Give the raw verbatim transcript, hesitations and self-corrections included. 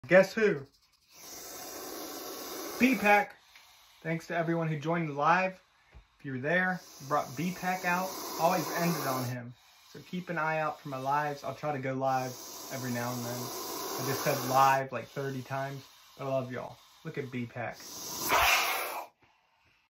Guess who? B-Pack. Thanks to everyone who joined the live. If you're there, brought B-Pack out. Always ended on him. So keep an eye out for my lives. I'll try to go live every now and then. I just said live like thirty times. But I love y'all. Look at B-Pack.